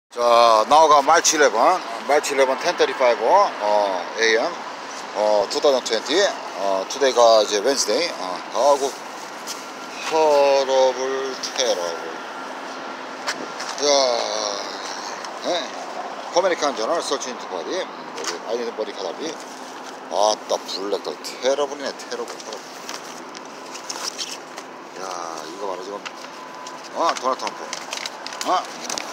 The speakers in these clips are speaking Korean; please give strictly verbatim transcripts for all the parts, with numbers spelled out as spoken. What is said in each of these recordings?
자, 나우가 March eleventh, March eleventh, ten thirty-five 어, 에이엠, 어, twenty twenty, 어, today가 이제 Wednesday, 어, 하고 허러블 테러블. 야, 네. 코메리칸 저널 서치 인투 바디, 여기 아이덴티 버디 카다비. 아따 블랙도 테러블이네, 테러블, 테러블. 야, 이거 바로 지금 어, 도널드 트럼프. 어?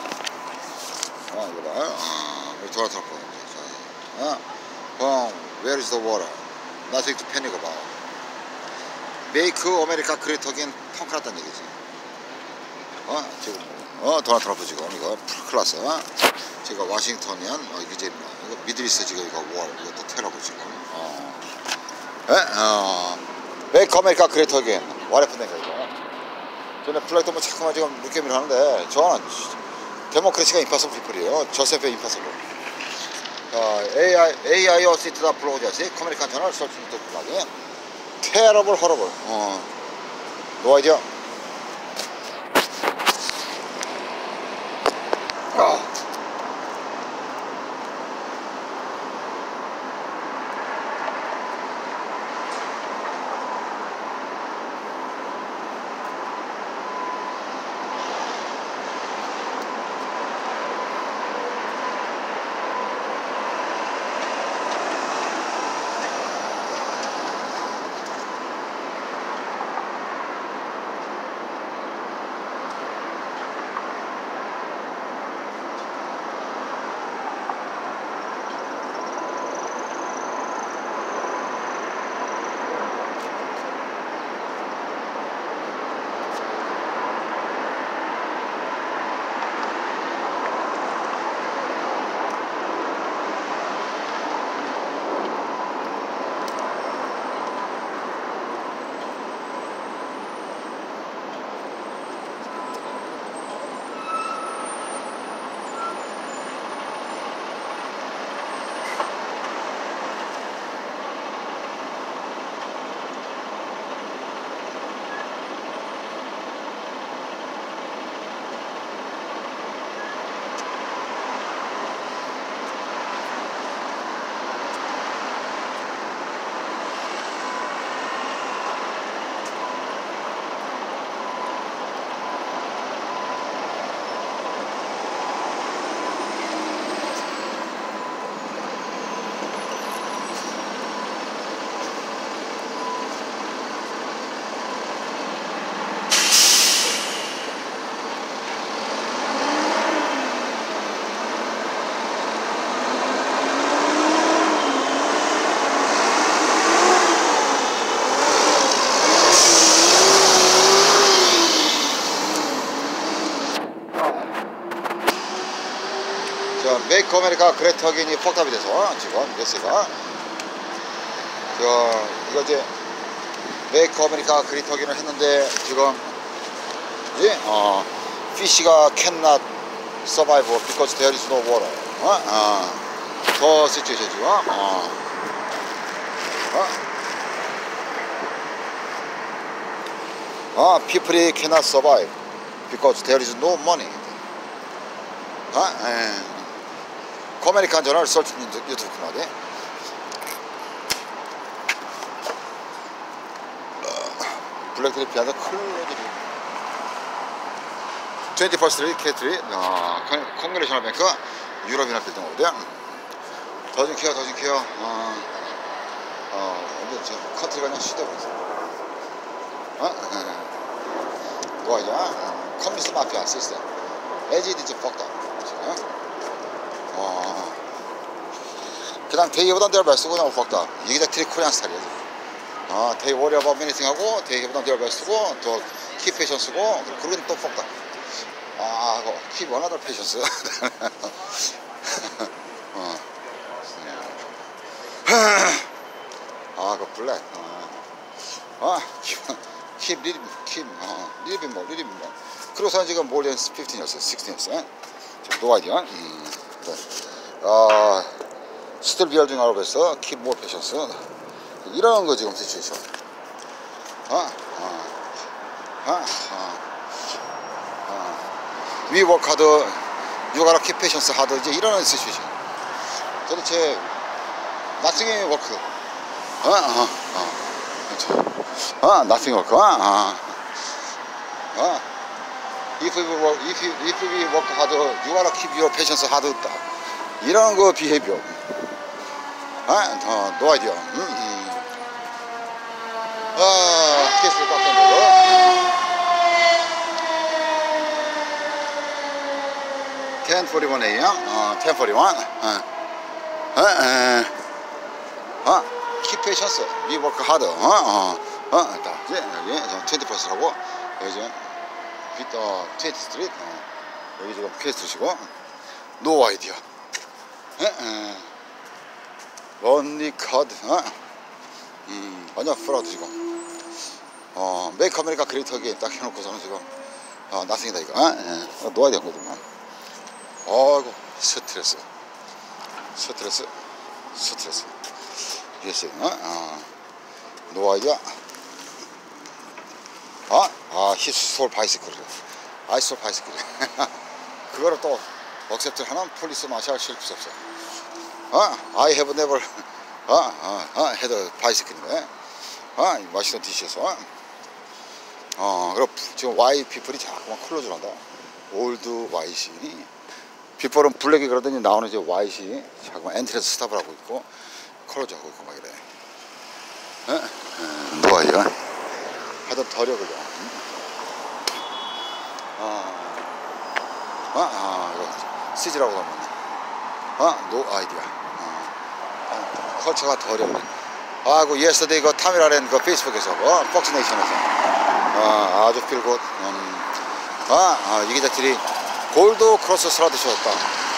어, 이거 봐. 어, 여기 도널드 트럼프. 어? 어, where is the water? Nothing to panic about. Make America Great Again 펑크났다는 얘기지. 어? 지금 어, 도널드 트럼프 지금 이거 풀클라스. 어? 지금 워싱턴이안 어, 이게 이제 이거 미드리스 지금 이거 월 이것도 테러고 지금. 어. 에? 어. Make America Great Again. 와레프네가 이거. 저는 플렉도 뭐 자꾸만 지금 물개미를 하는데 저는 데모크래시가 임파서블 피플이에요. 저세프의 임파서블. 어, 에이아이 에이아이 어시스트다 플로우자시 코메리칸 저널 설치 또 불가게 테러블 허러블. 어. 노 아이디어. 아. 메이크 아메리카 그레이트 어게인이 폭탑이 돼서 지금 예스가 저 이거 이제 메이크 아메리카 그레이트 어게인을 했는데 지금 예? 어 피시가 cannot survive because there is no water. 어? 어. 더 시츄에이션 지금 어. 어? 어, people cannot survive because there is no money. 어? 에. 코메리칸 저널 설치 유튜브 그만해. 블랙들이 피하다 클로들이 twenty-first Street K 어, 콩그레이셔널 뱅크 유럽이나 빌딩 오거든. 더 좀 키워 더 좀 키워. 어, 어, 근데 저 컨트리가 그냥 시대버렸어. 어? 뭐하냐? 커뮤니스트 마피아 시스템 에지디즈 퍽다. 어. 그냥 they have done their best 쓰고 그냥 퍽다. 이게 다 트리코리안 스타일이야. 어, they worry about many things 하고 they have done their best 쓰고 또 keep patience 쓰고 그러고는 또 퍽다. 아, 그거 keep another patience. 어. 아, 그 블랙. 어. 어. keep little keep 어, little bit more, little bit more. 그래서 지금 more than fifteen years, sixteen years. no idea. 음. 아, still building our best, keep more patience. 이런 거 지금 시츄에이션. 어? 어. 어? 어. 어. We work hard, 유가라 키페이션스 하드 이제 이런 시츄에이션. 도대체 나싱이 워크. 어, 어, 어. 어, 나싱이 워크. 어, 어. 어. If we work, if you, if we work hard, you gotta keep your patience hard. 이런 거 비헤비어. 아, 어, no idea. 음, 음. 아, 캐스를 꽉 뺀 거고. ten forty-one a.m. 어, ten forty-one. 어, 어, 어, 어, keep patience. We work hard. 어, 어, 어, 자, 이제 여기 twenty 퍼센트라고 여기 지금 어, twenty 스트리트. 어, 여기 지금 퀘스트시고. No idea. 어, 어. 런니 카드. 어, 음, 완전 프라우드 지금. 어, 메이크 아메리카 그레이트 어게인 딱 해놓고서는 지금 어, 나승이다 이거. 어, 어, 놓아야 되거든요. 아이고 스트레스 스트레스 스트레스 이랬어요. 어? 노아이디야. 아, 아, 히스솔 바이스클. 아이솔 바이스클. 그거를 또 억셉트 하는 폴리스 마샬 실수 없어. 어? I have never 어, 어, 어, had a bicycle인데. 어, 워싱턴 디씨에서. 어, 그리고 지금 Y 피플이 자꾸만 클로즈를 한다. 올드 Y시. 비포는 블랙이 그러더니 나오는 이제 와이시 자꾸만 엔트레스 스탑을 하고 있고 클로즈 하고 있고 막 이래. 어? 뭐야 이거? 하여튼 더려 그려. 아, 아, 아, 이거 시즈라고 나오네. 어? 노 아이디어. 어. 아, 컬처가 더려 그려. 아이고 예스터데이 그 타미라렌 그 페이스북에서 어? 폭스네이션에서 어, 아주 필굿. 음. 아, 아, 이 기자들이 골드 크로스 스라드 셨다.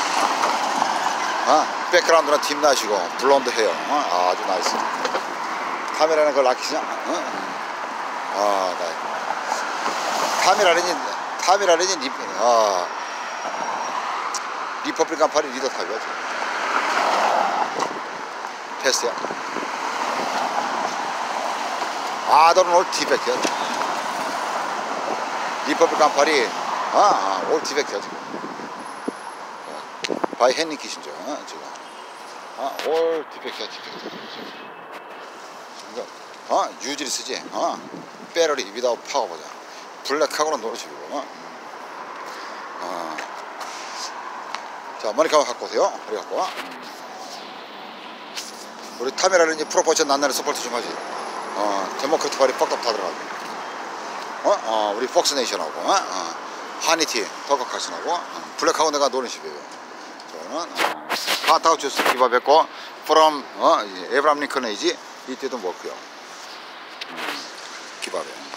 아, 백그라운드는 딥 나시고 블론드 헤어. 어? 아주 나이스. 카메라는 그걸 아끼시냐? 어? 아, 나 카메라는 카메라는 리 아 리퍼블리칸 파리 리더 탑이야 지금. 패스야. 아들은 올 티백이야. 리퍼블리칸 파리. 아, 아, 올 티백이야 지금. 바이 헨리 키신저 어, 지금. 아, 올 티백이야 티백. 지금. 어, 유지를 쓰지. 어, 배터리 위다우 파워 보자. 블랙하고는 노릇이고. 어. 어. 자, 머리카락 갖고 오세요. 머리 갖고 와. 우리 타메라는 이제 프로포션 난날에 서포트 좀 하지. 어, 데모크래트 발이 뻑뻑 다 들어가고. 어, 어, 우리 폭스네이션하고, 어, 어, 하니티, 더커카슨하고, 어, 블랙하고 내가 노는 식이에요. 저는, 어, 하타우 주스 기밥했고, 프롬, 어, 에브람 링컨 에이지, 이때도 먹고요. 음, 기밥에.